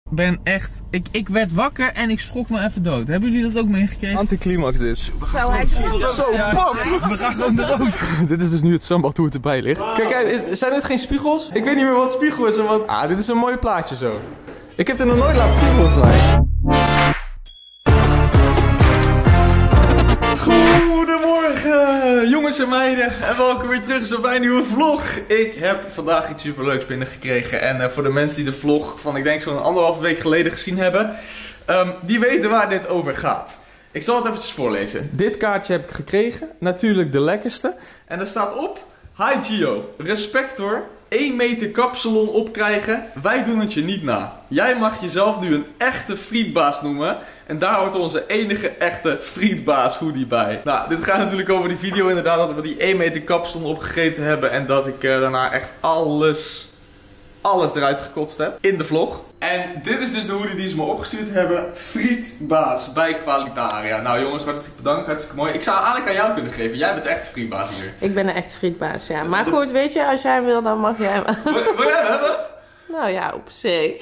ben echt... Ik werd wakker en ik schrok me even dood. Hebben jullie dat ook meegekregen? Anticlimax dit. Zo, hij is Zo, bam! We gaan gewoon de rood. Dit is dus nu het zwembad hoe het erbij ligt. Kijk, zijn dit geen spiegels? Ik weet niet meer wat spiegel is en wat... Ah, dit is een mooi plaatje zo. Ik heb het nog nooit laten zien volgens mij. Goedemorgen jongens en meiden en welkom weer terug bij een nieuwe vlog. Ik heb vandaag iets superleuks binnengekregen en voor de mensen die de vlog van ik denk zo'n 1,5 week geleden gezien hebben, die weten waar dit over gaat. Ik zal het eventjes voorlezen. Dit kaartje heb ik gekregen, natuurlijk de lekkerste. En er staat op: Hi Gio, respect hoor. 1 meter kapsalon opkrijgen, wij doen het je niet na. Jij mag jezelf nu een echte frietbaas noemen. En daar hoort onze enige echte frietbaas hoodie bij. Nou, dit gaat natuurlijk over die video inderdaad, dat we die 1 meter kapsalon opgegeten hebben. En dat ik daarna echt alles eruit gekotst heb in de vlog. En dit is dus de hoodie die ze me opgestuurd hebben. Frietbaas bij Qualitaria. Nou jongens, hartstikke bedankt, hartstikke mooi. Ik zou eigenlijk aan jou kunnen geven, jij bent echt de frietbaas hier. Ik ben een echt frietbaas, ja. Maar goed, weet je, als jij wil, dan mag jij hem. Wil jij hem hebben? Nou ja, op zich.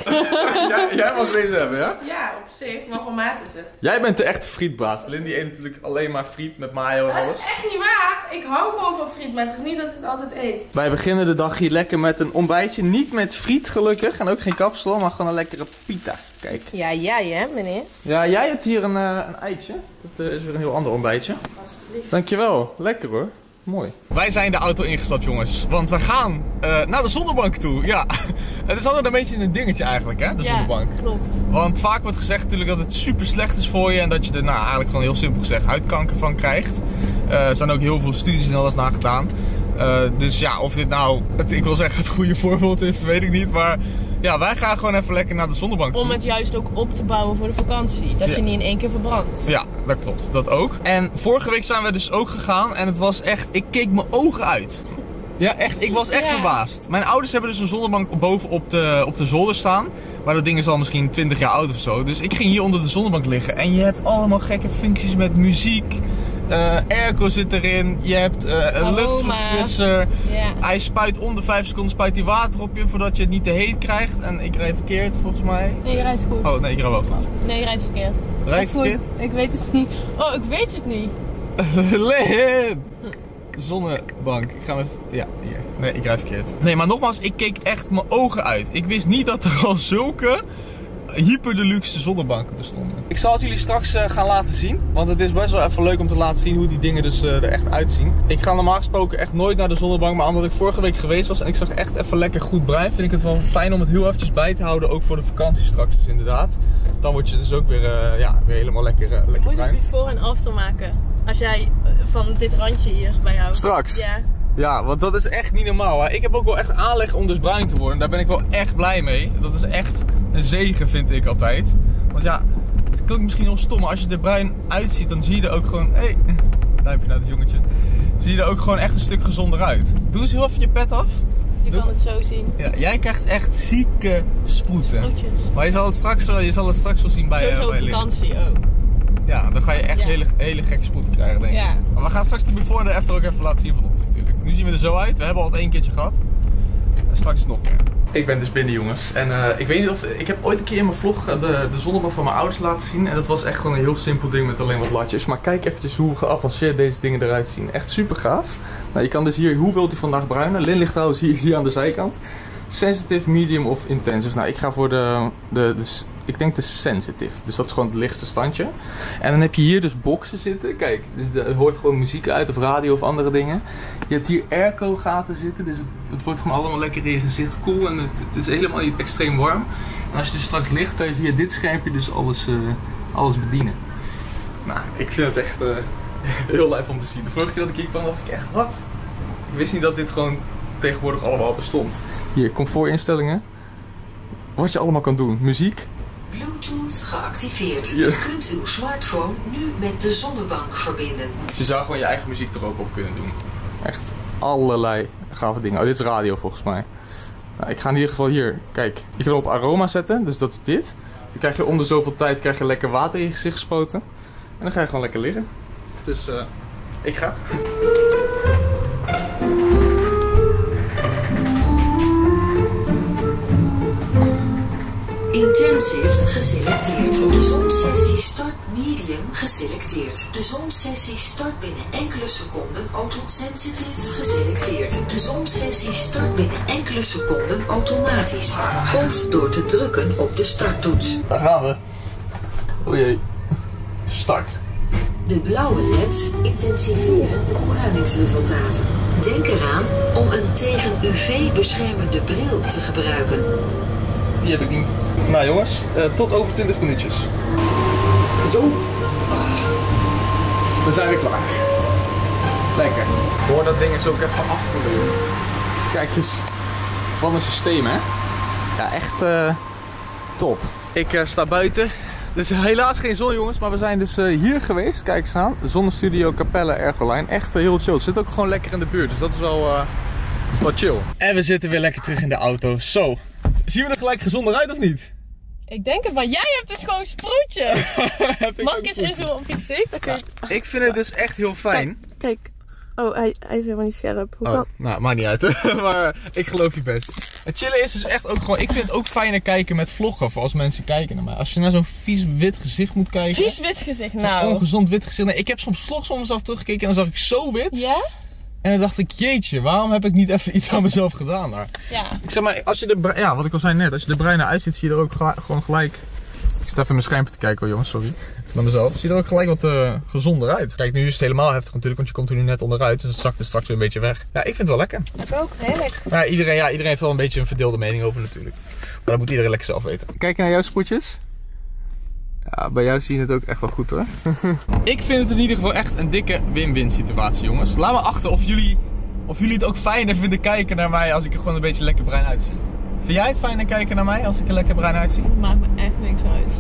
Jij mag deze hebben, ja? Ja, op zich. Wat voor maat is het? Jij bent de echte frietbaas. Lindy eet natuurlijk alleen maar friet met mayo en Dat alles. is echt niet waar. Ik hou gewoon van friet, maar het is niet dat ik het altijd eet. Wij beginnen de dag hier lekker met een ontbijtje. Niet met friet gelukkig en ook geen kapsalon, maar gewoon een lekkere pita. Kijk. Ja, jij hè, meneer? Ja, jij hebt hier een eitje. Dat is weer een heel ander ontbijtje. Dankjewel. Lekker hoor. Mooi. Wij zijn de auto ingestapt jongens, want we gaan naar de zonnebank toe. Ja, het is altijd een beetje een dingetje eigenlijk hè, de zonnebank. Ja, klopt. Want vaak wordt gezegd natuurlijk dat het super slecht is voor je en dat je er nou eigenlijk gewoon heel simpel gezegd huidkanker van krijgt. Er zijn ook heel veel studies en alles naar gedaan. Dus ja, of dit nou, ik wil zeggen het goede voorbeeld is, weet ik niet, maar ja, wij gaan gewoon even lekker naar de zonnebank toe. Om het juist ook op te bouwen voor de vakantie. Dat je niet in één keer verbrandt. Ja, dat klopt. Dat ook. En vorige week zijn we dus ook gegaan en het was echt, ik keek mijn ogen uit. Ja, echt, ik was echt verbaasd. Mijn ouders hebben dus een zonnebank boven op de zolder staan. Maar dat ding is al misschien 20 jaar oud of zo. Dus ik ging hier onder de zonnebank liggen en je hebt allemaal gekke functies met muziek. Airco zit erin, je hebt een luchtverfrisser. Yeah. Hij spuit om de 5 seconden spuit hij water op je voordat je het niet te heet krijgt. En ik rijd verkeerd volgens mij. Nee, je rijdt goed. Oh nee, ik rijd wel goed. Nee, je rijdt verkeerd. Rijd ik verkeerd? Ik weet het niet. Oh, ik weet het niet. Lin! Zonnebank. Ik ga even... Ja, hier. Nee, ik rijd verkeerd. Nee, maar nogmaals, ik keek echt mijn ogen uit. Ik wist niet dat er al zulke hyper deluxe zonnebanken bestonden. Ik zal het jullie straks gaan laten zien. Want het is best wel even leuk om te laten zien hoe die dingen dus er echt uitzien. Ik ga normaal gesproken echt nooit naar de zonnebank. Maar omdat ik vorige week geweest was en ik zag echt even lekker goed bruin, vind ik het wel fijn om het heel eventjes bij te houden. Ook voor de vakantie straks dus inderdaad. Dan word je dus ook weer, weer helemaal lekker bruin. Je moet een before en after maken. Als jij van dit randje hier bij jou. Straks? Ja. Ja, want dat is echt niet normaal. Hè? Ik heb ook wel echt aanleg om dus bruin te worden. Daar ben ik wel echt blij mee. Dat is echt een zegen, vind ik altijd. Want ja, het klinkt misschien heel stom, maar als je er bruin uitziet, dan zie je er ook gewoon... Hey, duimpje naar het jongetje. Zie je er ook gewoon echt een stuk gezonder uit. Doe eens heel even je pet af. Je kan het zo zien. Ja, jij krijgt echt zieke sproeten. Sproetjes. Maar je zal het straks wel zien bij sowieso op vakantie ook. Ja, dan ga je echt hele gekke sproeten krijgen, denk ik. Ja. Maar we gaan straks de before en de after ook even laten zien van ons natuurlijk. Nu zien we er zo uit. We hebben al het 1 keertje gehad. En straks nog meer. Ik ben dus binnen jongens. En ik weet niet of... Ik heb ooit een keer in mijn vlog de zonnebank van mijn ouders laten zien. En dat was echt gewoon een heel simpel ding met alleen wat latjes. Maar kijk eventjes hoe geavanceerd deze dingen eruit zien. Echt super gaaf. Nou, je kan dus hier... Hoe wilt u vandaag bruinen? Lin ligt trouwens hier aan de zijkant. Sensitive, medium of intensive. Nou, ik ga voor ik denk de sensitive. Dus dat is gewoon het lichtste standje. En dan heb je hier dus boxen zitten. Kijk, dus er hoort gewoon muziek uit of radio of andere dingen. Je hebt hier airco gaten zitten. Dus het wordt gewoon allemaal lekker in je gezicht koel. En het is helemaal niet extreem warm. En als je dus straks ligt, kan je via dit schermpje dus alles bedienen. Nou, ik vind het echt heel lijf om te zien. De vorige keer dat ik hier kwam, dacht ik echt, wat? Ik wist niet dat dit gewoon tegenwoordig allemaal bestond. Hier, comfortinstellingen. Wat je allemaal kan doen. Muziek. Bluetooth geactiveerd. Je kunt uw smartphone nu met de zonnebank verbinden. Je zou gewoon je eigen muziek er ook op kunnen doen. Echt allerlei gave dingen. Oh, dit is radio volgens mij. Nou, ik ga in ieder geval hier, kijk. Je kan op aroma zetten, dus dat is dit. Dan krijg je om de zoveel tijd lekker water in je gezicht gespoten. En dan ga je gewoon lekker liggen. Dus ik ga. Intensive geselecteerd. De zonsessie start medium geselecteerd. De zonsessie start binnen enkele seconden auto-sensitive geselecteerd. De zonsessie start binnen enkele seconden automatisch. Of door te drukken op de starttoets. Daar gaan we. O jee. Start. De blauwe leds intensiveren de opruimingsresultaten. Denk eraan om een tegen UV beschermende bril te gebruiken. Die heb ik niet. Nou jongens, tot over 20 minuutjes. Zo. Dan zijn we klaar. Lekker. Hoor dat ding is ook even afkoelen. Kijk eens. Wat een systeem, hè? Ja, echt top. Ik sta buiten. Er is helaas geen zon, jongens, maar we zijn dus hier geweest. Kijk eens aan. Zonnestudio Capelle Ergoline. Echt heel chill. Het zit ook gewoon lekker in de buurt, dus dat is wel chill. En we zitten weer lekker terug in de auto. Zo. Zien we er gelijk gezonder uit of niet? Ik denk het, maar jij hebt dus gewoon sproetje. Mag ik eens inzoomen op je gezicht? Dan kun je het... Ik vind het dus echt heel fijn. Kijk. Oh, hij is helemaal niet scherp. Hoe kan... Nou, maakt niet uit. Maar ik geloof je best. Het chillen is dus echt ook gewoon... Ik vind het ook fijner kijken met vloggen voor als mensen kijken naar mij. Als je naar zo'n vies wit gezicht moet kijken. Vies wit gezicht, nou. Ongezond wit gezicht. Nee, ik heb soms vlogs van mezelf teruggekeken en dan zag ik zo wit. Ja? En dan dacht ik, jeetje, waarom heb ik niet even iets aan mezelf gedaan daar? Ja. Ik zeg maar, als je er... Ja, wat ik al zei net. Als je er bruin naar uitziet, zie je er ook gewoon gelijk... Ik sta even in mijn schermpje te kijken hoor, jongens, sorry. Naar mezelf. Ziet er ook gelijk wat gezonder uit. Kijk, nu is het helemaal heftig natuurlijk, want je komt er nu net onderuit. Dus het zakt er straks weer een beetje weg. Ja, ik vind het wel lekker. Ik ook, heerlijk. Maar iedereen heeft wel een beetje een verdeelde mening over natuurlijk. Maar dat moet iedereen lekker zelf weten. Kijk naar jouw spoetjes. Ja, bij jou zie je het ook echt wel goed hoor. Ik vind het in ieder geval echt een dikke win-win situatie, jongens. Laat me achter of jullie het ook fijner vinden kijken naar mij als ik er gewoon een beetje lekker bruin uitzie. Vind jij het fijner kijken naar mij als ik er lekker bruin uitzie? Het maakt me echt niks uit.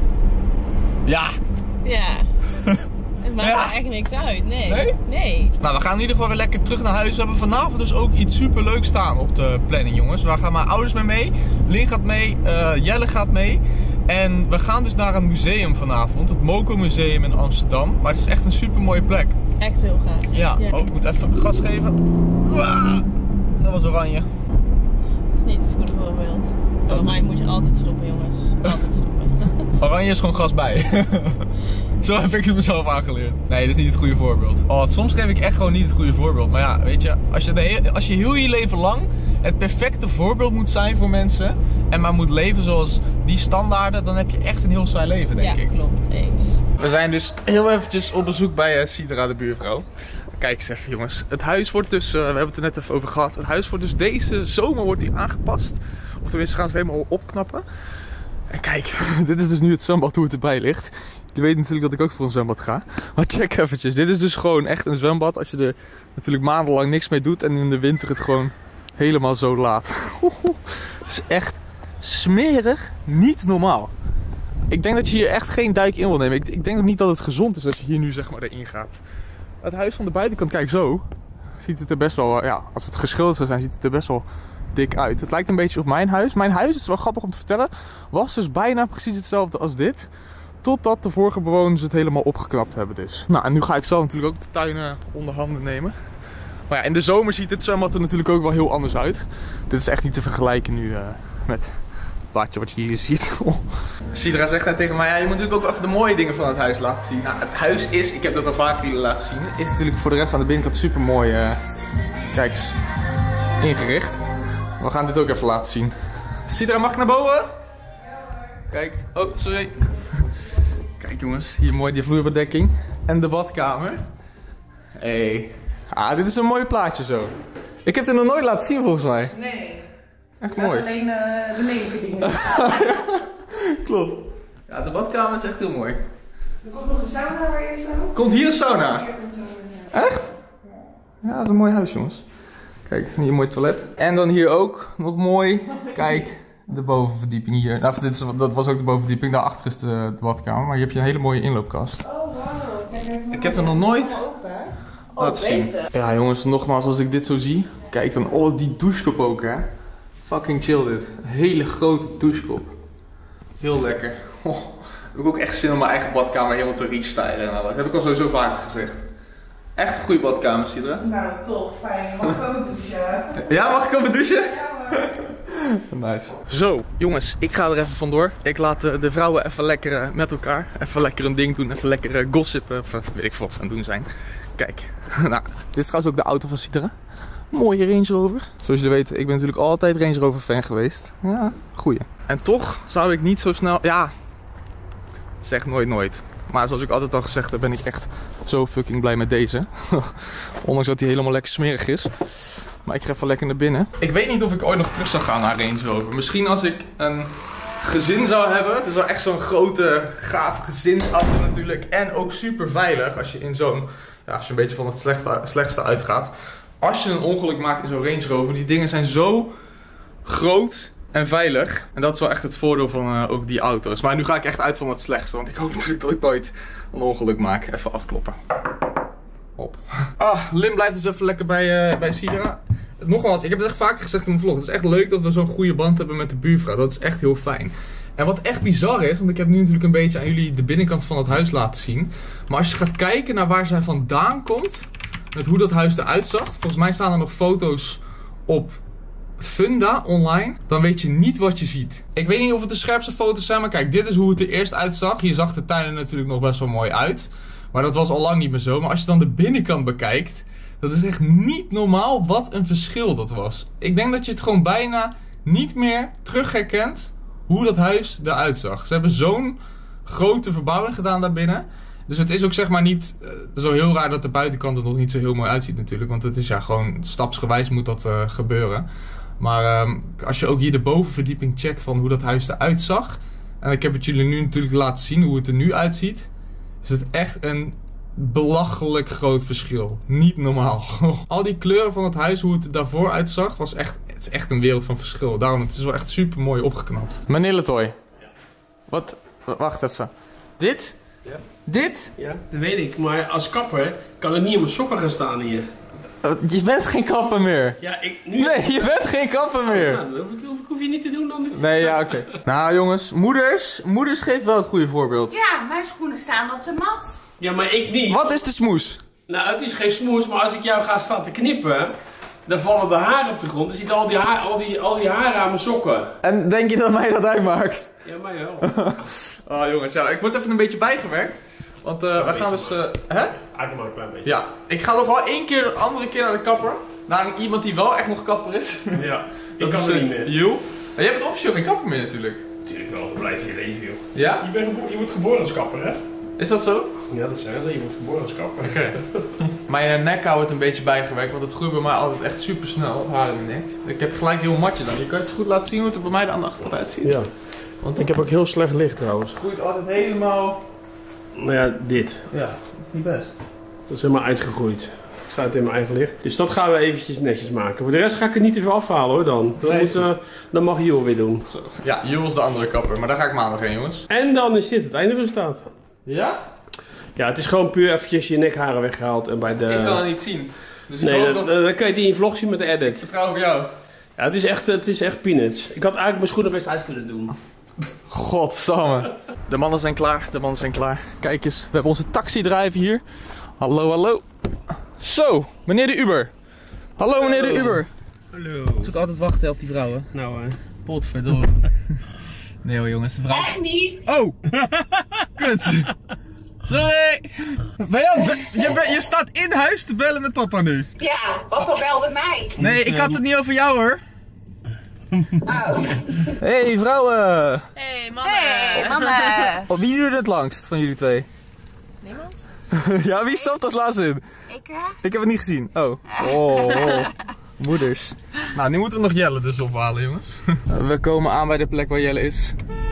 Ja. Ja. Het maakt me echt niks uit, nee. Nee? Nee. Nou, we gaan in ieder geval weer lekker terug naar huis. We hebben vanavond dus ook iets super leuks staan op de planning, jongens. Waar gaan mijn ouders mee? Lin gaat mee, Jelle gaat mee. En we gaan dus naar een museum vanavond. Het Moco Museum in Amsterdam. Maar het is echt een super mooie plek. Echt heel gaaf. Ja. Oh, ik moet even gas geven. Dat was oranje. Dat is niet het goede voorbeeld. Bij mij moet je altijd stoppen, jongens. Altijd stoppen. Oranje is gewoon gas bij. Zo heb ik het mezelf aangeleerd. Nee, dat is niet het goede voorbeeld. Oh, soms geef ik echt gewoon niet het goede voorbeeld. Maar ja, weet je, als je heel je leven lang het perfecte voorbeeld moet zijn voor mensen en maar moet leven zoals die standaarden, dan heb je echt een heel saai leven, denk ik. Ja, klopt. Eens. We zijn dus heel eventjes op bezoek bij Sidra, de buurvrouw. Kijk eens even, jongens. Het huis wordt dus, we hebben het er net even over gehad. Het huis wordt dus deze zomer wordt die aangepast. Of tenminste gaan ze het helemaal opknappen. En kijk, dit is dus nu het zwembad hoe het erbij ligt. Je weet natuurlijk dat ik ook voor een zwembad ga. Maar check eventjes. Dit is dus gewoon echt een zwembad als je er natuurlijk maandenlang niks mee doet. En in de winter het gewoon helemaal zo laat. Het is echt smerig, niet normaal. Ik denk dat je hier echt geen duik in wil nemen. Ik denk ook niet dat het gezond is als je hier nu zeg maar erin gaat. Het huis van de buitenkant, kijk zo. Ziet het er best wel, ja, als het geschilderd zou zijn, ziet het er best wel dik uit. Het lijkt een beetje op mijn huis. Mijn huis, is wel grappig om te vertellen, was dus bijna precies hetzelfde als dit. Totdat de vorige bewoners het helemaal opgeknapt hebben dus. Nou, en nu ga ik zelf natuurlijk ook de tuinen onder handen nemen. Maar ja, in de zomer ziet het zwembad er natuurlijk ook wel heel anders uit. Dit is echt niet te vergelijken nu met het plaatje wat je hier ziet. Sidra zegt net tegen mij, ja, je moet natuurlijk ook even de mooie dingen van het huis laten zien. Nou, het huis is, ik heb dat al vaker jullie laten zien, is natuurlijk voor de rest aan de binnenkant super mooi, kijk eens, ingericht. We gaan dit ook even laten zien. Sidra, mag ik naar boven? Kijk, oh, sorry. Kijk jongens, hier mooi die vloerbedekking. En de badkamer. Hey. Ah, dit is een mooi plaatje zo. Ik heb het nog nooit laten zien volgens mij. Nee. Echt mooi. Alleen de lelijke dingen. Klopt. Ja, de badkamer is echt heel mooi. Er komt nog een sauna waar je staat. Komt hier een sauna? Hier komt een, Echt? Ja, dat is een mooi huis jongens. Kijk, hier een mooi toilet. En dan hier ook nog mooi. Kijk, de bovenverdieping hier. Nou, dat was ook de bovenverdieping. Daarachter is de badkamer. Maar hier heb je een hele mooie inloopkast. Oh, wauw. Ik heb er nog nooit laten zien. Ja jongens, nogmaals, als ik dit zo zie. Kijk dan, oh die douchekop ook hè. Fucking chill dit. Een hele grote douchekop. Heel lekker. Oh, heb ik ook echt zin om mijn eigen badkamer helemaal te restylen. Nou, dat heb ik al sowieso vaker gezegd. Echt een goede badkamer, Sidra. Nou, tof, fijn. Mag ik komen douchen? Ja, mag ik komen douchen? Ja, Nice. Zo, jongens, ik ga er even vandoor. Ik laat de vrouwen even lekker met elkaar. Even lekker een ding doen. Even lekker gossipen. Of weet ik wat ze aan het doen zijn. Kijk. Nou, dit is trouwens ook de auto van Sidra. Mooie Range Rover. Zoals jullie weten, ik ben natuurlijk altijd Range Rover fan geweest. Ja, goeie. En toch zou ik niet zo snel... Ja, zeg nooit nooit. Maar zoals ik altijd al gezegd heb, ben ik echt zo fucking blij met deze. Ondanks dat hij helemaal lekker smerig is. Maar ik ga even lekker naar binnen. Ik weet niet of ik ooit nog terug zou gaan naar Range Rover. Misschien als ik een gezin zou hebben. Het is wel echt zo'n grote, gaaf gezinsauto natuurlijk. En ook super veilig als je in zo'n... Ja, als je een beetje van het slechtste uitgaat. Als je een ongeluk maakt in zo'n Range Rover. Die dingen zijn zo groot en veilig. En dat is wel echt het voordeel van ook die auto's. Maar nu ga ik echt uit van het slechtste. Want ik hoop natuurlijk dat ik nooit een ongeluk maak. Even afkloppen. Op. Lim blijft dus even lekker bij Sidra. Nogmaals, ik heb het echt vaker gezegd in mijn vlog. Het is echt leuk dat we zo'n goede band hebben met de buurvrouw. Dat is echt heel fijn. En wat echt bizar is, want ik heb nu natuurlijk een beetje aan jullie de binnenkant van het huis laten zien. Maar als je gaat kijken naar waar zij vandaan komt, met hoe dat huis eruit zag. Volgens mij staan er nog foto's op Funda online. Dan weet je niet wat je ziet. Ik weet niet of het de scherpste foto's zijn, maar kijk, dit is hoe het er eerst uitzag. Je zag de tuin er natuurlijk nog best wel mooi uit. Maar dat was al lang niet meer zo. Maar als je dan de binnenkant bekijkt, dat is echt niet normaal wat een verschil dat was. Ik denk dat je het gewoon bijna niet meer terug herkent hoe dat huis eruit zag. Ze hebben zo'n grote verbouwing gedaan daarbinnen. Dus het is ook zeg maar niet zo heel raar dat de buitenkant er nog niet zo heel mooi uitziet natuurlijk. Want het is ja gewoon stapsgewijs moet dat gebeuren. Maar als je ook hier de bovenverdieping checkt van hoe dat huis eruit zag. En ik heb het jullie nu natuurlijk laten zien hoe het er nu uitziet. Is het echt een belachelijk groot verschil. Niet normaal. Al die kleuren van het huis, hoe het er daarvoor uitzag, was echt, het is echt een wereld van verschil. Daarom, het is wel echt super mooi opgeknapt. Meneer Letoy. Ja. Wat? Wacht even. Dit? Ja. Dit? Ja, dat weet ik. Maar als kapper kan ik niet op mijn sokken gaan staan hier. Je bent geen kapper meer. Ja, nu... Nee, je bent geen kapper meer. Nou, dat hoef je niet te doen dan nu. Nee, ja, oké. Nou jongens, moeders geven wel het goede voorbeeld. Ja, mijn schoenen staan op de mat. Ja, maar ik niet. Wat is de smoes? Nou, het is geen smoes, maar als ik jou ga staan te knippen, dan vallen de haren op de grond. Dan zitten al die haren aan mijn sokken. En denk je dat mij dat uitmaakt? Ja, mij wel. Oh jongens, ja, ik word even een beetje bijgewerkt. Want we gaan dus... hè? Eigenlijk maar een klein beetje. Ja, ik ga nog wel een andere keer naar de kapper. Naar iemand die wel echt nog kapper is. Ja, ik kan er niet meer. Joe. En jij bent officieel geen kapper meer natuurlijk. Natuurlijk wel, dan blijf je leven joh. Ja? Je wordt geboren als kapper hè? Is dat zo? Ja, dat zeggen ze. Je wordt geboren als kapper. Oké. Mijn nek houdt een beetje bijgewerkt, want het groeit bij mij altijd echt super snel, haar in mijn nek. Ik heb gelijk heel matje dan. Je kan het goed laten zien hoe het er bij mij aan de achterkant uitziet. Ja. Want ik heb ook heel slecht licht trouwens. Het groeit altijd helemaal... Nou ja, dit. Ja, dat is niet best. Dat is helemaal uitgegroeid. Ik sta het in mijn eigen licht. Dus dat gaan we eventjes netjes maken. Voor de rest ga ik het niet te veel afhalen hoor dan. Dat mag Jules weer doen. Zo. Ja, Jules is de andere kapper, maar daar ga ik maandag heen jongens. En dan is dit het eindresultaat. Ja? Ja, het is gewoon puur eventjes je nekharen weggehaald en bij de... Ik kan het niet zien. Dus ik nee, hoop dan kan je die in vlog zien met de edit. Ik vertrouw op jou. Ja, het is echt peanuts. Ik had eigenlijk mijn schoenen best uit kunnen doen. Godsamme. De mannen zijn klaar, Kijk eens, we hebben onze taxidrijver hier. Hallo, hallo. Zo, meneer de Uber. Hallo meneer de Uber. Hallo. Het is ook altijd wachten op die vrouwen. Nou Potverdorie. Nee hoor jongens, de vrouw... Echt niet. Oh! Kut. Sorry. Je staat in huis te bellen met papa nu. Ja, papa belde mij. Nee, ik had het niet over jou hoor. Oh. Hey vrouwen. Hey mannen. Hey, mannen. Oh, wie duurde het langst van jullie twee? Niemand? Ja, wie stapt als laatste in? Ik Ik heb het niet gezien. Oh. Moeders. Nou, nu moeten we nog Jelle dus ophalen jongens. We komen aan bij de plek waar Jelle is.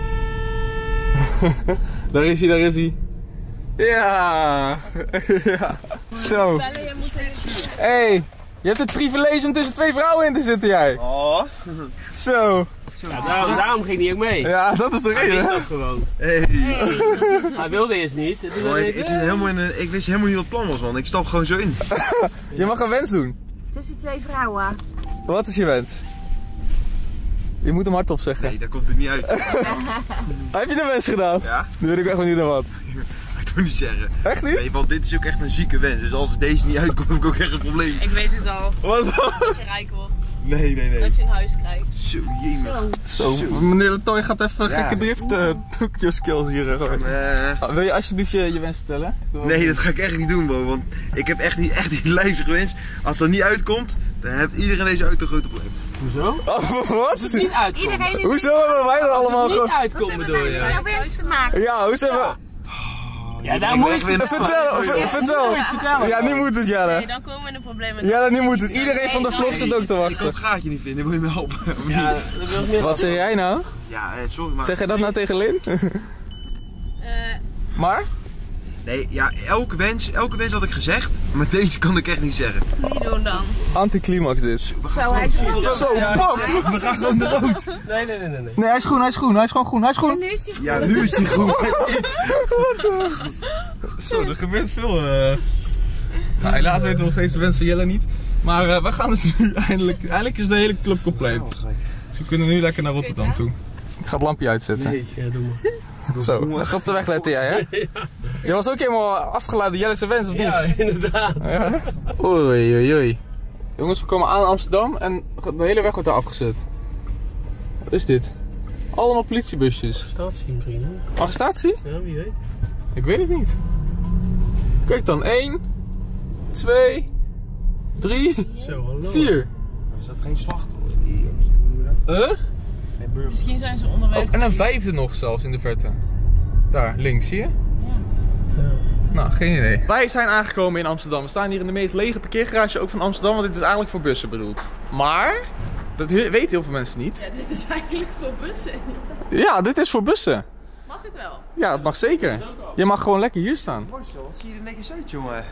Daar is hij. Ja. Ja. Zo. Hey, je hebt het privilege om tussen twee vrouwen in te zitten jij. Oh. Zo. Ja, daarom ging hij ook mee. Ja, dat is de reden. Hij wist dat gewoon. Hey. Hij wilde eerst niet. Ik wist helemaal niet wat het plan was, man. Ik stap gewoon zo in. Je mag een wens doen. Tussen twee vrouwen. Wat is je wens? Je moet hem hardop zeggen. Nee, daar komt het niet uit. Heb je de wens gedaan? Ja. Nu weet ik echt niet naar wat. Ik wil niet zeggen. Echt niet? Nee, want dit is ook echt een zieke wens. Dus als deze niet uitkomt, heb ik ook echt een probleem. Ik weet het al. Wat? Dat je rijk wordt. Nee. Dat je een huis krijgt. Zo, jemig. Zo, meneer Latoy gaat even gekke drift Tokyo skills hier gooien. Wil je alsjeblieft je wens vertellen? Nee, dat ga ik echt niet doen, Bo. Want ik heb echt die lijfste gewens. Als dat niet uitkomt, dan heeft iedereen deze auto een grote probleem. Hoezo? Wat? Als het niet uitkomt. Hoezo hebben wij dat allemaal Als het gewoon... niet uitkomt bedoel je? Jouw wens te maken. Ja, hoe zijn we... Ja, daar moet je Vertel. Ja, nu moet het, Jelle. Nee, dan komen we in de problemen. Ja, nu moet het. Iedereen van de vlog zit ook te Ik kan wachten. het gaatje niet vinden, wil je me helpen? Ja, dat wil ik meer. Wat zeg jij nou? Ja, sorry, maar... Zeg jij dat nou tegen Lin? Maar? Nee, ja, elke wens had ik gezegd, maar deze kan ik echt niet zeggen. Niet doen dan. Anticlimax dit. We gaan gewoon Zo, bam! We gaan gewoon de rood. Nee. Nee, hij is groen. Hij is gewoon groen. Hij is groen. Ja, nu is hij groen. Zo, er gebeurt veel. Nou, helaas weten we nog steeds de wens van Jelle niet. Maar we gaan dus nu eindelijk is de hele club compleet. Dus we kunnen nu lekker naar Rotterdam toe. Ik ga het lampje uitzetten. Ja, doe maar. Zo, even op de weg letten jij, hè? Je was ook helemaal afgeleid door Jelle's wens, of niet? Ja, inderdaad. Ja? Oei. Jongens, we komen aan in Amsterdam en de hele weg wordt daar afgezet. Wat is dit? Allemaal politiebusjes. Arrestatie misschien, hè? Arrestatie? Ja, wie weet. Ik weet het niet. Kijk dan, 1, 2, 3, Zo, hallo. 4. Is dat geen slachtoffer? Hoe noem je dat? Geen burger. Misschien zijn ze onderweg. Oh, en een 5e nog zelfs in de verte. Daar, links, zie je? Ja. Nou, geen idee. Wij zijn aangekomen in Amsterdam. We staan hier in de meest lege parkeergarage ook van Amsterdam, want dit is eigenlijk voor bussen bedoeld. Maar, dat weten heel veel mensen niet. Ja, dit is eigenlijk voor bussen. Ja, dit is voor bussen. Mag het wel? Ja, dat mag zeker. Je mag gewoon lekker hier staan. Marcel, wat zie je er netjes uit, jongen?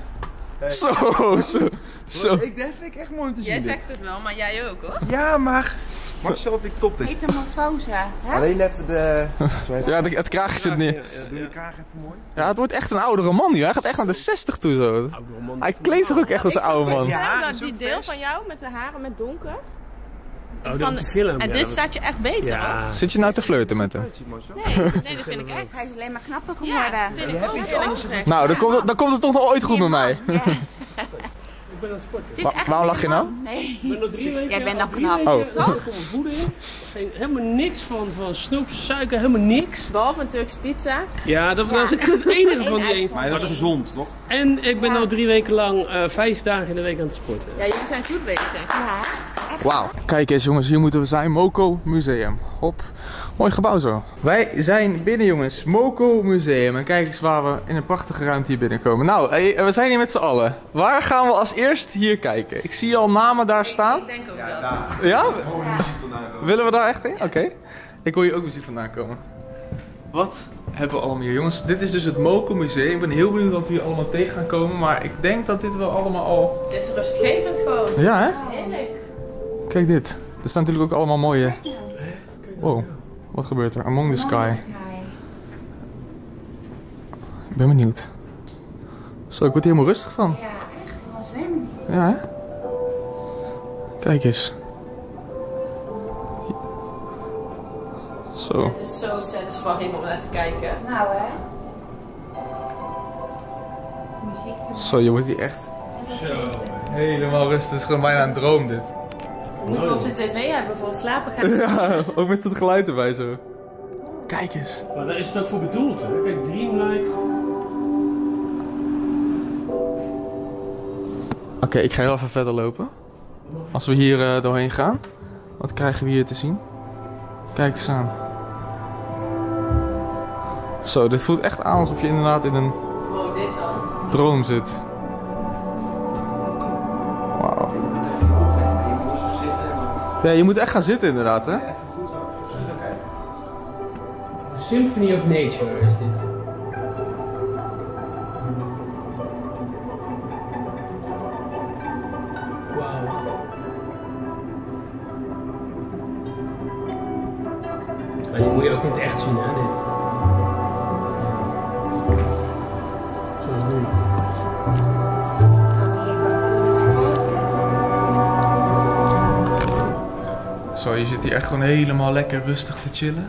Zo. Dat vind ik echt mooi om te zien. Jij dit. zegt het wel, maar jij ook hoor. Ja, maar... Marcel vind ik top dit. Metamorfose. Hè? Alleen even de... Ja, het kraagje zit neer. Doe de kraag even mooi. Ja, het wordt echt een oudere man nu. Hij gaat echt naar de 60 toe zo. Hij kleedt zich ook echt als een oude man. Ja, Ja, is die ook deel vers. van jou met de haren met donker. Oh, dat op de film. En ja, dit dat- staat je echt beter Ja. hoor. Zit je nou te flirten met hem? Nee, dat vind ik echt. Hij is alleen maar knapper Ja, geworden. vind ik ook eerlijk gezegd. Nou, dan komt het toch nog ooit goed met mij. Ja. Ik ben aan het sporten. Het is echt Waarom een lach je nou? man. Nee. Ik ben nog 3 weken. Jij bent nog al 3 knap. weken Oh. voor mijn voeding. Helemaal niks van snoep, suiker, helemaal niks. Behalve een Turkse pizza. Ja, dat was echt het enige van die één. Maar dat is gezond, toch? En ik ben al 3 weken lang 5 dagen in de week aan het sporten. Ja, jullie zijn goed bezig. Ja. Wauw. Kijk eens jongens, hier moeten we zijn. Moco Museum. Hop. Mooi gebouw zo. Wij zijn binnen jongens. Moco Museum. En kijk eens waar we in een prachtige ruimte hier binnenkomen. Nou, we zijn hier met z'n allen. Waar gaan we als eerst hier kijken? Ik zie al namen daar staan. Ik denk ook dat. Ja? Willen we daar echt in? Oké. Ik wil hier ook muziek vandaan komen. Wat hebben we allemaal hier jongens? Dit is dus het Moco Museum. Ik ben heel benieuwd wat we hier allemaal tegen gaan komen. Maar ik denk dat dit wel allemaal al... Het is rustgevend gewoon. Ja hè? Heerlijk. Kijk dit. Er staan natuurlijk ook allemaal mooie... Wow, wat gebeurt er? Among the Sky. Ik ben benieuwd. Zo, ik word hier helemaal rustig van. Ja, echt helemaal zin. Ja, hè? Kijk eens. Zo. Het is zo satisfying om naar te kijken. Nou hè. Muziek te Zo, je wordt hier echt helemaal rustig. Het is gewoon bijna een droom dit. Moeten we op de tv hebben voor het slapen gaan. Ja, ook met het geluid erbij zo. Kijk eens. Maar daar is het ook voor bedoeld, hè? Kijk, Dreamlike. Oké, ik ga heel even verder lopen. Als we hier doorheen gaan. Wat krijgen we hier te zien? Kijk eens aan. Zo, dit voelt echt aan alsof je inderdaad in een Wow, dit dan. droom zit. Wauw. Ja, je moet echt gaan zitten inderdaad, hè? Symphony of Nature is dit. Wauw. Maar die moet je ook niet echt zien, hè? Dit. Zoals nu. Zo, je zit hier echt gewoon helemaal lekker rustig te chillen.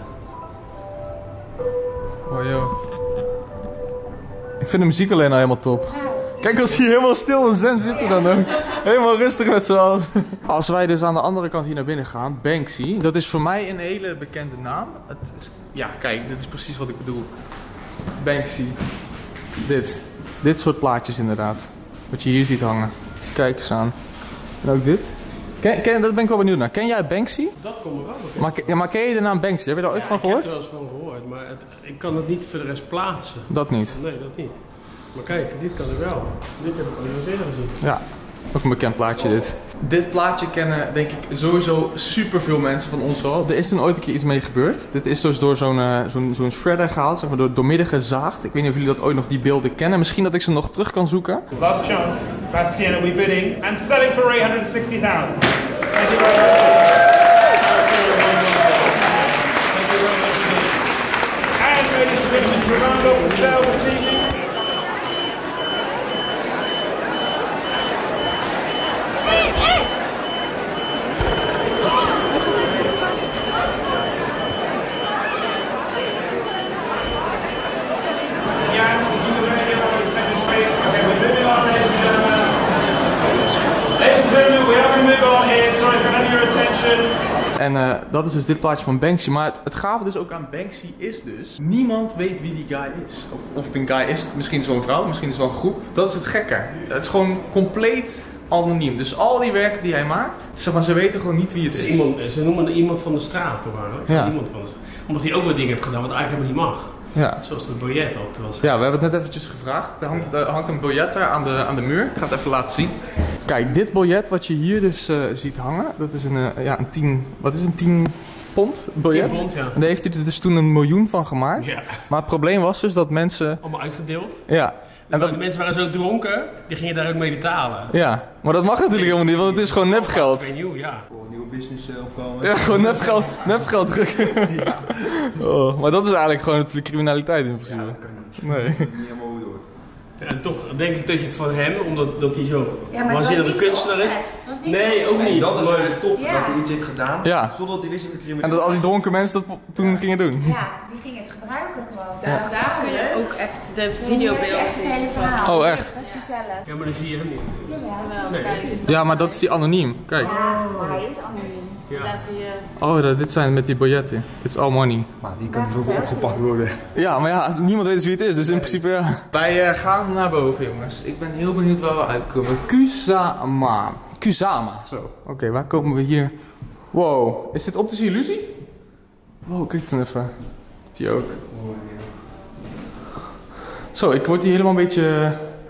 Oh joh. Ik vind de muziek alleen al helemaal top. Kijk, als hij helemaal stil en zen zitten dan ook. Helemaal rustig met z'n allen. Als wij dus aan de andere kant hier naar binnen gaan, Banksy. Dat is voor mij een hele bekende naam. Het is, ja, kijk, dit is precies wat ik bedoel. Banksy. Dit soort plaatjes inderdaad. Wat je hier ziet hangen. Kijk eens aan. En ook dit. Dat ben ik wel benieuwd naar. Ken jij Banksy? Dat komt er wel. Maar ken je de naam Banksy? Heb je daar ooit van gehoord? Ik heb er wel eens van gehoord, maar ik kan het niet voor de rest plaatsen. Dat niet? Nee, dat niet. Maar kijk, dit kan ik wel. Dit heb ik al eens eerder gezien. Ja, ook een bekend plaatje dit. Dit plaatje kennen denk ik sowieso superveel mensen van ons wel. Er is toen ooit een keer iets mee gebeurd. Dit is dus door zo'n shredder gehaald, zeg maar door midden gezaagd. Ik weet niet of jullie dat ooit nog die beelden kennen. Misschien dat ik ze nog terug kan zoeken. Last chance. Bastian will be bidding and selling for 860,000. Thank you very much. And ladies and gentlemen, to round off the sale this evening. En dat is dus dit plaatje van Banksy. Maar het gave dus ook aan Banksy is dus... Niemand weet wie die guy is. Of het een guy is. Misschien is het wel een vrouw. Misschien is het wel een groep. Dat is het gekke. Het is gewoon compleet anoniem. Dus al die werken die hij maakt... Zeg maar, ze weten gewoon niet wie het is. Ze noemen iemand van de straat toch eigenlijk? Ja. Iemand van de straat. Omdat hij ook wat dingen heeft gedaan wat eigenlijk helemaal niet mag. Ja. Zoals het biljet al was. Ja, we hebben het net eventjes gevraagd. Er hangt een biljet daar aan de muur. Ik ga het even laten zien. Kijk, dit biljet wat je hier dus ziet hangen, dat is een 10... Wat is een 10 pond biljet? 10 pond, ja. En daar heeft hij er dus toen 1 miljoen van gemaakt. Ja. Maar het probleem was dus dat mensen... Allemaal uitgedeeld. Ja. En de mensen waren zo dronken, die gingen daar ook mee betalen. Ja, maar dat mag natuurlijk helemaal niet, want het is gewoon nepgeld. Ja. Voor een nieuwe business opkomen. Ja, gewoon nepgeld drukken. Ja. Oh, maar dat is eigenlijk gewoon natuurlijk criminaliteit in principe. Ja, dat kan niet. Nee. Niet helemaal hoe het hoort. En toch denk ik dat je het van hem, omdat hij zo waanzinnige kunstenaar is. Nee, ook niet. Dat is maar tof dat hij iets heeft gedaan, zonder dat hij wist dat de criminaliteit... En dat al die dronken mensen dat toen gingen doen. Ja, die gingen het gebruiken gewoon. Daar kun je ook echt de videobeelden zien. Het hele verhaal. Oh, echt? Dat is gezellig. Ja, maar dat zie je hem niet. Ja, Ja, maar dat is die anoniem. Kijk. maar hij is anoniem. Ja. Daar zie je... Oh, dit zijn met die biljetten. It's all money. Maar die kan toch opgepakt worden. Ja, maar ja, niemand weet dus wie het is, dus in principe ja. Wij gaan naar boven, jongens. Ik ben heel benieuwd waar we uitkomen. Kusama, zo. Oké, waar komen we hier? Wow, is dit optische illusie? Wow, kijk dan even. Die ook. Zo, ik word hier helemaal een beetje...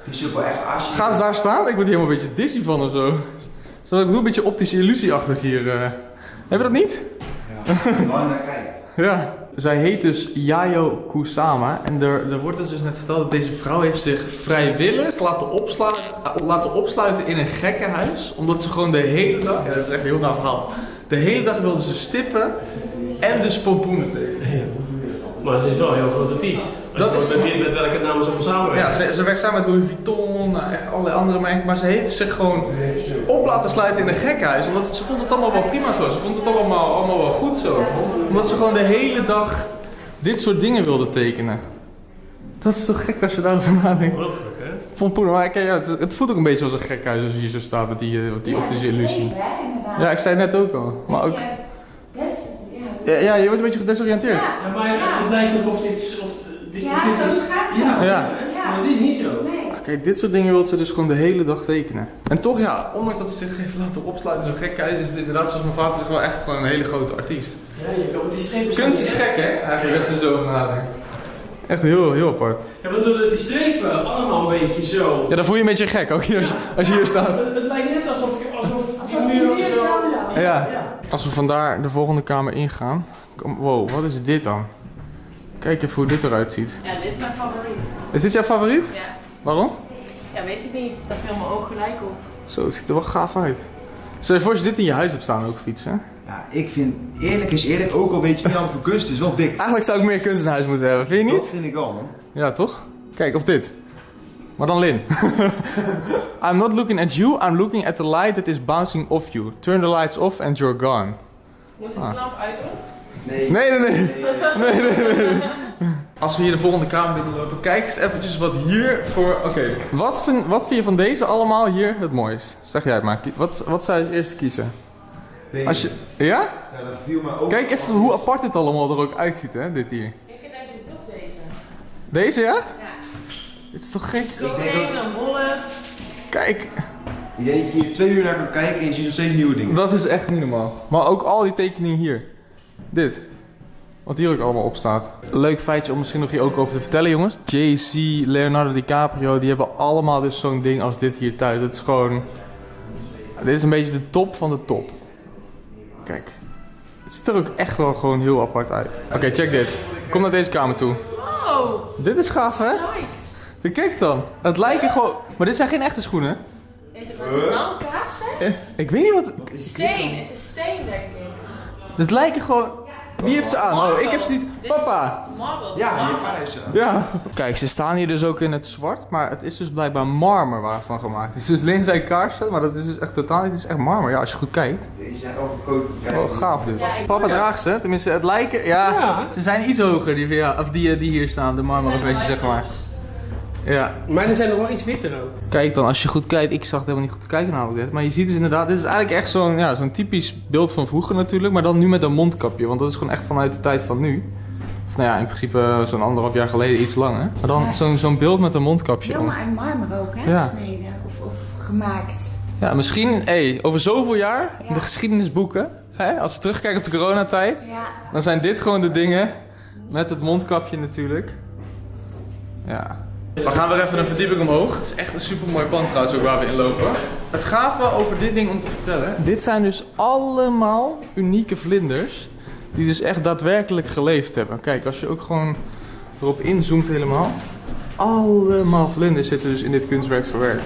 Ga eens daar staan? Ik word hier helemaal een beetje dizzy van of zo. Zo, ik bedoel, een beetje optische illusie-achtig hier. Heb je dat niet? Ja, lang naar kijken. Ja. Zij heet dus Yayo Kusama. En er wordt dus net verteld dat deze vrouw heeft zich vrijwillig laten opsluiten in een gekkenhuis. Omdat ze gewoon de hele dag... Ja, dat is echt een heel raar verhaal. De hele dag wilde ze stippen en dus pompoenen tekenen. Maar ze is wel een heel groot artiest. Met welke namen ze allemaal samenwerken. Ja, ze werkt samen met Louis Vuitton, echt allerlei andere merken. Maar ze heeft zich gewoon op laten sluiten in een gekkenhuis. Omdat ze vond het allemaal wel prima zo. Ze vond het allemaal wel goed zo. Omdat ze gewoon de hele dag dit soort dingen wilde tekenen. Dat is toch gek als je daarover nadenkt. Ongelooflijk, hè? Pompoenen, maar het voelt ook een beetje als een gekkenhuis als je hier zo staat met die optische illusie. Ja, ik zei het net ook al. Maar ook... Ja, je wordt een beetje gedesoriënteerd. Ja, maar het lijkt ook of dit... Ja, zo schaap. Ja, maar dit is niet zo. Nee. Kijk, dit soort dingen wil ze dus gewoon de hele dag tekenen. En toch ja, ondanks dat ze zich heeft laten opsluiten zo'n gekkenhuis, is het inderdaad zoals mijn vader zegt wel echt gewoon een hele grote artiest. Ja, je kan die strepen... Kunst is gek hè, eigenlijk als je zo over nadenkt. Echt heel apart. Ja, maar doordat die strepen allemaal een beetje zo... Ja, dan voel je een beetje gek ook als je hier staat. Het lijkt net alsof die muur zo... Ja. Als we vandaar de volgende kamer ingaan. Wow, wat is dit dan? Kijk even hoe dit eruit ziet. Ja, dit is mijn favoriet. Is dit jouw favoriet? Ja. Waarom? Ja, weet ik niet. Daar viel mijn oog gelijk op. Zo, het ziet er wel gaaf uit. Stel je voor als je dit in je huis hebt staan ook fietsen. Ja, ik vind eerlijk is eerlijk ook al weet je niet altijd voor kunst is wel dik. Eigenlijk zou ik meer kunst in huis moeten hebben, vind je niet? Dat vind ik wel man. Ja, toch? Kijk, of dit. Maar dan Lin. I'm not looking at you, I'm looking at the light that is bouncing off you. Turn the lights off and you're gone. Moet ik de lamp uit doen? Nee. Nee. Als we hier de volgende kamer binnenlopen, kijk eens eventjes wat hier voor... Oké. Wat vind je van deze allemaal hier het mooist? Zeg jij het maar. Wat zou je het eerste kiezen? Deze. Als je... Ja? Ja, dat viel me ook. Kijk even hoe apart dit allemaal er ook uitziet, hè, dit hier. Ik denk toch deze. Deze, ja? Ja. Dit is toch gek? Cocaïne, een wolf. Kijk. Ik denk dat je hier 2 uur naar kan kijken en je ziet nog steeds nieuwe dingen. Dat is echt niet normaal. Maar ook al die tekeningen hier. Dit. Wat hier ook allemaal op staat. Leuk feitje om misschien nog hier ook over te vertellen, jongens. Jay-Z, Leonardo DiCaprio, die hebben allemaal dus zo'n ding als dit hier thuis. Het is gewoon... Dit is een beetje de top van de top. Kijk. Het ziet er ook echt wel gewoon heel apart uit. Oké, check dit. Kom naar deze kamer toe. Wow. Dit is gaaf, hè? Nice. Kijk dan. Het lijken gewoon... Maar dit zijn geen echte schoenen. Is het dan kaasvet? Ik weet niet wat... Steen. Het is steen, denk ik. Dit lijken gewoon... Wie heeft ze aan? Oh, ik heb ze niet. Papa! Marble. Ja, hier heeft ze. Ja. Kijk, ze staan hier dus ook in het zwart, maar het is dus blijkbaar marmer waar het van gemaakt is. Het is dus linzij kaarsen, maar dat is dus echt totaal niet. Het is echt marmer, ja, als je goed kijkt. Deze zijn overkoten. Oh, gaaf dit. Papa draagt ze, tenminste het lijken, ja. Ze zijn iets hoger, die hier staan, de marmeren beestjes, zeg maar. Ja. Maar er zijn nog wel iets witter ook. Kijk dan, als je goed kijkt, ik zag het helemaal niet goed te kijken namelijk dit. Maar je ziet dus inderdaad, dit is eigenlijk echt zo'n zo'n typisch beeld van vroeger natuurlijk. Maar dan nu met een mondkapje, want dat is gewoon echt vanuit de tijd van nu. Of nou ja, in principe zo'n 1,5 jaar geleden iets langer. Maar dan zo'n beeld met een mondkapje. Helemaal uit marmer ook, hè? Ja. Gesneden of gemaakt. Ja, misschien, over zoveel jaar, in de geschiedenisboeken, als we terugkijken op de coronatijd, dan zijn dit gewoon de dingen met het mondkapje natuurlijk. Ja. We gaan weer even een verdieping omhoog. Het is echt een super mooi pand trouwens ook waar we in lopen. Het gave over dit ding om te vertellen. Dit zijn dus allemaal unieke vlinders. Die dus echt daadwerkelijk geleefd hebben. Kijk, als je ook gewoon erop inzoomt helemaal. Allemaal vlinders zitten dus in dit kunstwerk verwerkt.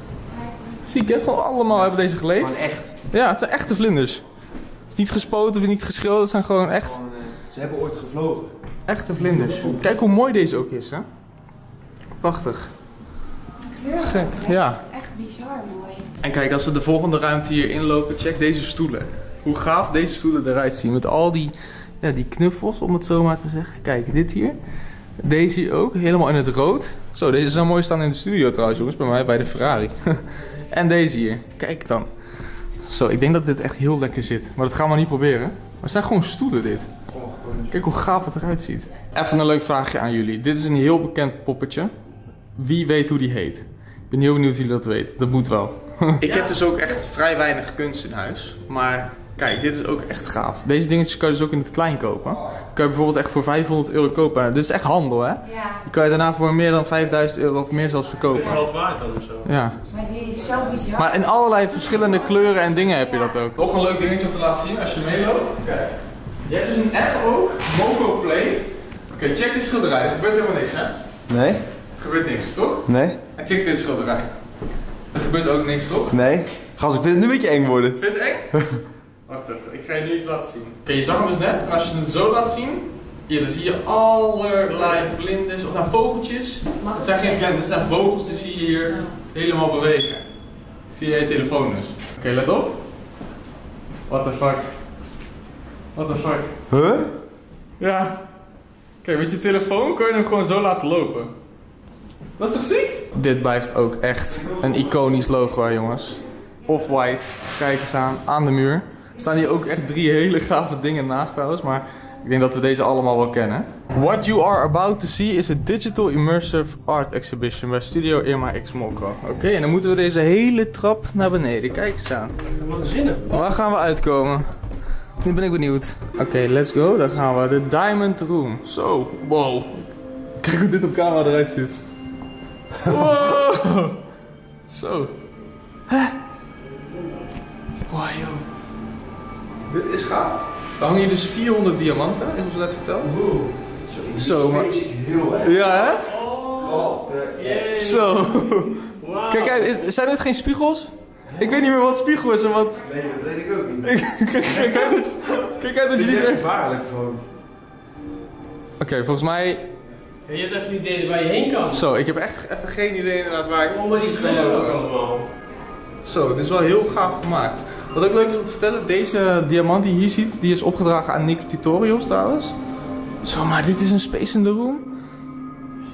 Zie je, gewoon allemaal hebben deze geleefd. Gewoon echt. Ja, het zijn echte vlinders. Het is niet gespoten of niet geschilderd. Het zijn gewoon echt... Ze hebben ooit gevlogen. Echte vlinders. Kijk hoe mooi deze ook is, hè. Prachtig. Kleurig. Ja. Echt bizar mooi. En kijk, als we de volgende ruimte hier inlopen, check deze stoelen. Hoe gaaf deze stoelen eruit zien. Met al die knuffels, om het zo maar te zeggen. Kijk, dit hier. Deze hier ook, helemaal in het rood. Zo, deze zou mooi staan in de studio trouwens, jongens. Bij mij, bij de Ferrari. En deze hier. Kijk dan. Zo, ik denk dat dit echt heel lekker zit. Maar dat gaan we niet proberen. Maar het zijn gewoon stoelen, dit. Kijk hoe gaaf het eruit ziet. Even een leuk vraagje aan jullie. Dit is een heel bekend poppetje. Wie weet hoe die heet? Ik ben heel benieuwd of jullie dat weten. Dat moet wel. Ik heb dus ook echt vrij weinig kunst in huis. Maar kijk, dit is ook echt gaaf. Deze dingetjes kan je dus ook in het klein kopen. Die kan je bijvoorbeeld echt voor €500 kopen. Dit is echt handel, hè? Ja. Die kan je daarna voor meer dan €5000 of meer zelfs verkopen. Geld waard dan of zo. Ja. Maar die is zo bizar. Maar in allerlei verschillende kleuren en dingen heb je dat ook. Nog een leuk dingetje om te laten zien als je meeloopt. Kijk. Je hebt dus een app ook, Moco Play. Oké, check dit schilderij. Er gebeurt helemaal niks, hè? Nee? Er gebeurt niks, toch? Nee? En check dit schilderij. Er gebeurt ook niks, toch? Nee? Gast, ik vind het nu een beetje eng worden. Vind je het eng? Wacht even, ik ga je nu iets laten zien. Oké, je zag hem dus net. En als je het zo laat zien, hier, dan zie je allerlei vlinders, of nou vogeltjes. Het zijn geen vlinders, het zijn vogels, die zie je hier helemaal bewegen. Via je telefoon dus. Oké, let op. What the fuck? What the fuck? Huh? Ja. Kijk, met je telefoon kun je hem gewoon zo laten lopen. Dat is toch ziek? Dit blijft ook echt een iconisch logo, hè, jongens. Off-white. Kijk eens aan de muur. Er staan hier ook echt 3 hele gave dingen naast trouwens, maar ik denk dat we deze allemaal wel kennen. What you are about to see is a digital immersive art exhibition bij Studio Irma X Molko. Oké, en dan moeten we deze hele trap naar beneden. Kijk eens aan. Wat zinnig. Waar gaan we uitkomen? Nu ben ik benieuwd. Oké, let's go. Dan gaan we de Diamond Room. Zo, wow. Kijk hoe dit op camera eruit ziet. Wow. Zo. Hè? Wow, joh. Dit is gaaf. Er hangen hier dus 400 diamanten, heb ik net verteld. Zo, maar... heel erg. Ja, hè? Oh, Zo. Wow. Kijk, zijn dit geen spiegels? Ik weet niet meer wat spiegel is en wat... Nee, dat weet ik ook niet. Kijk uit dat je Dit niet is echt echt... gevaarlijk gewoon. Oké, volgens mij... Ja, je hebt even een idee waar je heen kan. Zo, ik heb echt even geen idee inderdaad waar ik... Omdat je het ook allemaal. Zo, het is wel heel gaaf gemaakt. Wat ook leuk is om te vertellen, deze diamant die je hier ziet, die is opgedragen aan Nick Tutorials trouwens. Zo, maar dit is een Space in the Room.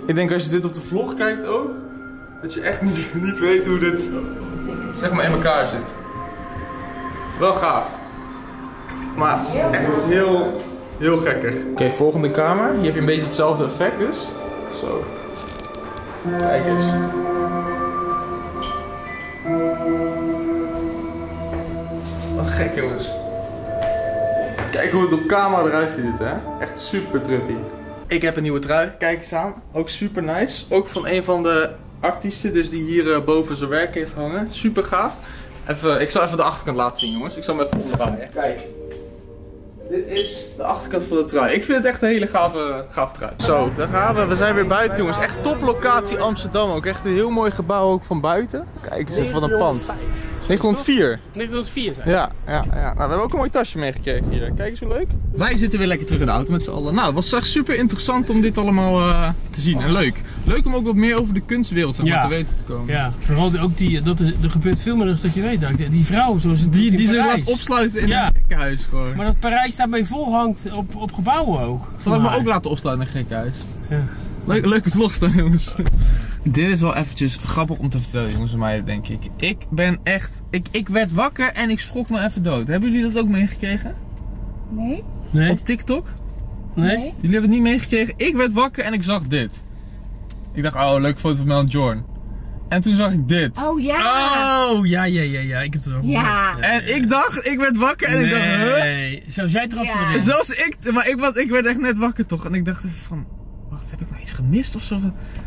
Ik denk als je dit op de vlog kijkt ook, dat je echt niet weet hoe dit zeg maar in elkaar zit. Wel gaaf. Maar echt heel gekkig. Oké, volgende kamer. Hier heb je een beetje hetzelfde effect dus. Zo. Kijk eens. Wat gek jongens. Kijk hoe het op camera eruit ziet hè. Echt super trippy. Ik heb een nieuwe trui. Kijk eens aan. Ook super nice. Ook van een van de artiesten dus die hier boven zijn werk heeft hangen. Super gaaf. Ik zal even de achterkant laten zien jongens. Ik zal hem even omdraaien. Kijk. Dit is de achterkant van de trui. Ik vind het echt een hele gave trui. Zo, daar gaan we. We zijn weer buiten jongens. Echt toplocatie Amsterdam ook. Echt een heel mooi gebouw ook van buiten. Kijk eens even wat een pand. 904. 904 zijn. Ja. Nou, we hebben ook een mooi tasje meegekregen hier. Kijk eens hoe leuk. Wij zitten weer lekker terug in de auto met z'n allen. Nou, het was echt super interessant om dit allemaal te zien. En leuk. Leuk om ook wat meer over de kunstwereld zeg maar, te weten te komen. Ja, vooral ook er gebeurt veel meer dan dat je weet. Die vrouw zoals het die zich laat opsluiten in een gekkenhuis gewoon. Maar dat Parijs daarbij vol hangt op gebouwen ook. Zal ik me ook laten opsluiten in een gekkenhuis? Ja. Leuke vlogs dan jongens. Dit is wel eventjes grappig om te vertellen jongens en meiden denk ik. Ik ben echt, ik werd wakker en ik schrok me even dood. Hebben jullie dat ook meegekregen? Nee. Op TikTok? Nee. Jullie hebben het niet meegekregen? Ik werd wakker en ik zag dit. Ik dacht, oh leuke foto van Mel en Jorn. En toen zag ik dit. Oh ja. Oh ja, ik heb het ook ja. En ik dacht, ik werd wakker en ik dacht, Nee, zoals jij erop ja. Zoals ik, maar ik werd echt net wakker toch. En ik dacht even van, wacht, heb ik nou iets gemist of zo?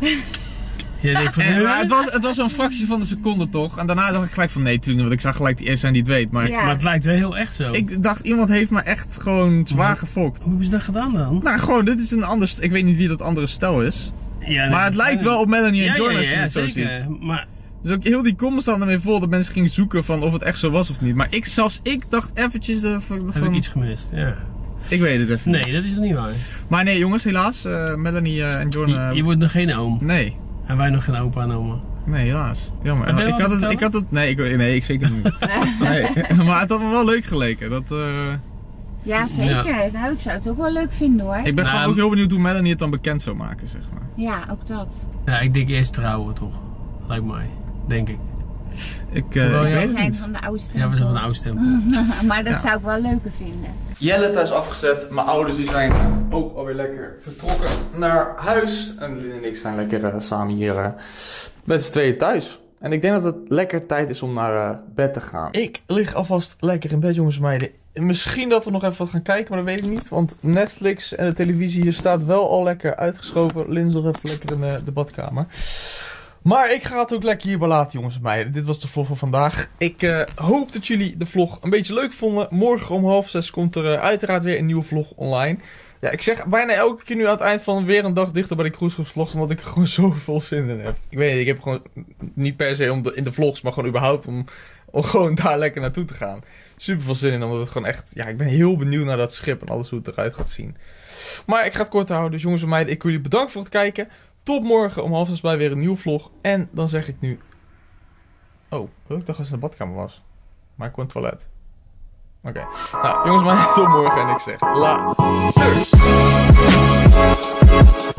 Maar het was een fractie van een seconde toch? En daarna dacht ik gelijk van nee, natuurlijk, want ik zag gelijk die eerste zijn die het weet. Maar, maar het lijkt wel heel echt zo. Ik dacht, iemand heeft me echt gewoon zwaar gefokt. Hoe hebben ze dat gedaan dan? Nou, gewoon, dit is een ander, ik weet niet wie dat andere stel is. Ja, maar het lijkt wel op Melanie en Jorn als je het zo ziet. Maar... Dus ook heel die comments staan ermee vol dat mensen gingen zoeken van of het echt zo was of niet. Maar ik dacht eventjes dat heb ik iets gemist, ja. Ik weet het even. Nee, dat is nog niet waar. Maar nee jongens, helaas. Melanie en Jorn... Je wordt nog geen oom. Nee. En wij nog geen opa en oma. Nee, helaas. Jammer. Ik had het... Nee, ik zeker niet. Nee. Maar het had me wel leuk geleken. Dat, Ja, zeker. Ja. Nou, ik zou het ook wel leuk vinden hoor. Ik ben gewoon ook heel benieuwd hoe Melanie het dan bekend zou maken, zeg maar. Ja, ook dat. Ja, ik denk eerst trouwen toch. Lijkt mij. Denk ik. Wij zijn van de oude stempel. Ja, we zijn van de oude stempel. Maar dat zou ik wel leuker vinden. Jelle thuis afgezet. Mijn ouders die zijn ook alweer lekker vertrokken naar huis. En Lin en ik zijn lekker samen hier met z'n tweeën thuis. En ik denk dat het lekker tijd is om naar bed te gaan. Ik lig alvast lekker in bed jongens en meiden. Misschien dat we nog even wat gaan kijken, maar dat weet ik niet. Want Netflix en de televisie hier staat wel al lekker uitgeschoven. Lin is nog even lekker in de badkamer. Maar ik ga het ook lekker hierbij laten jongens en meiden. Dit was de vlog van vandaag. Ik hoop dat jullie de vlog een beetje leuk vonden. Morgen om 5:30 komt er uiteraard weer een nieuwe vlog online. Ja, ik zeg bijna elke keer nu aan het eind van weer een dag dichter bij de cruisegroepsvlogs. Omdat ik er gewoon zoveel zin in heb. Ik weet niet, ik heb gewoon niet per se in de vlogs, maar gewoon überhaupt om gewoon daar lekker naartoe te gaan. Super veel zin in, omdat het gewoon echt... Ja, ik ben heel benieuwd naar dat schip en alles hoe het eruit gaat zien. Maar ik ga het kort houden. Dus jongens en meiden, ik wil jullie bedanken voor het kijken. Tot morgen om 5:30 bij weer een nieuwe vlog. En dan zeg ik nu... Oh, ik dacht dat het in de badkamer was. Maar ik kon het toilet. Oké. Nou, jongens en meiden, tot morgen. En ik zeg... Later.